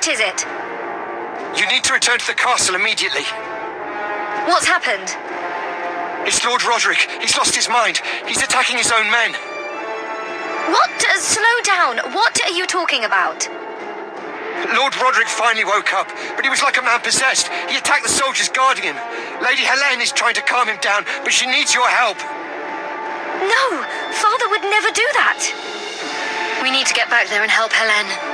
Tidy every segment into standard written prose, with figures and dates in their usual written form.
What is it? You need to return to the castle immediately. What's happened? It's Lord Roderick. He's lost his mind. He's attacking his own men. What? Slow down. What are you talking about? Lord Roderick finally woke up, but he was like a man possessed. He attacked the soldiers guarding him. Lady Helene is trying to calm him down, but she needs your help. No, Father would never do that. We need to get back there and help Helene.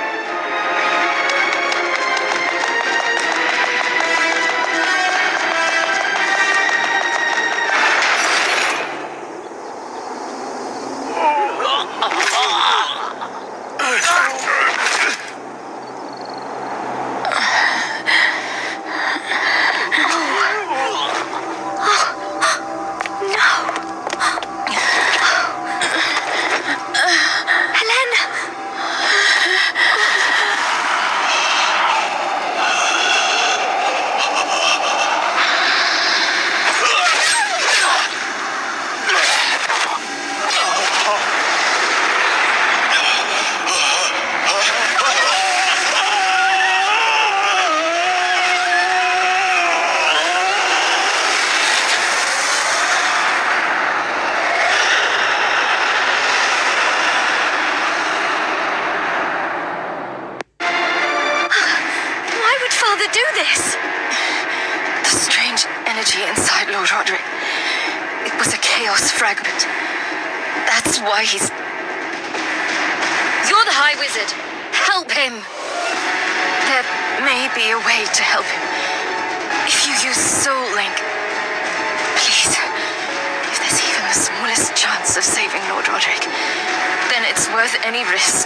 Why he's... You're the High Wizard. Help him. There may be a way to help him. If you use Soul Link. Please. If there's even the smallest chance of saving Lord Roderick, then it's worth any risk.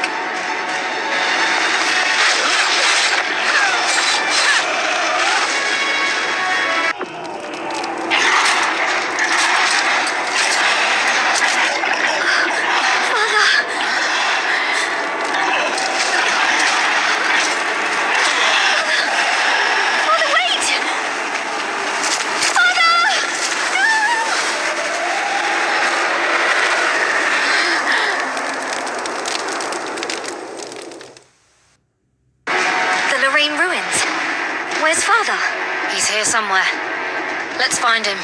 He's here somewhere. Let's find him.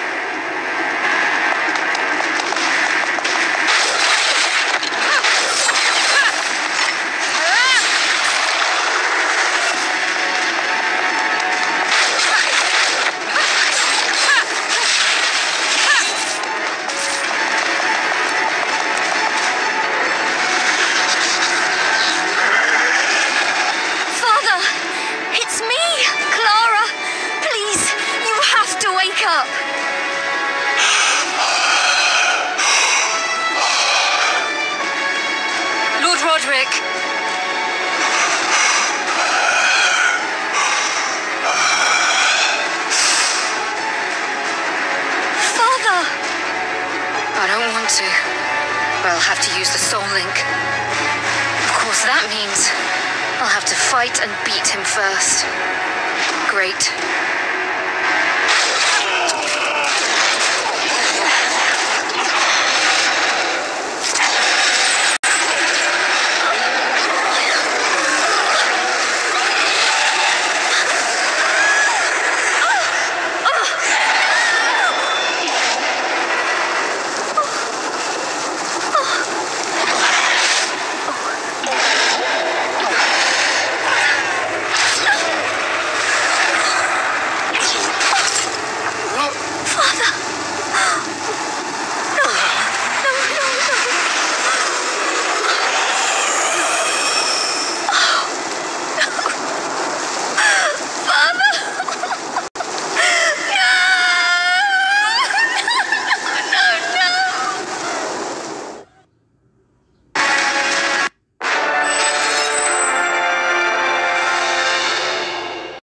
Roderick! Father! I don't want to. But I'll have to use the Soul Link. Of course, that means I'll have to fight and beat him first. Great.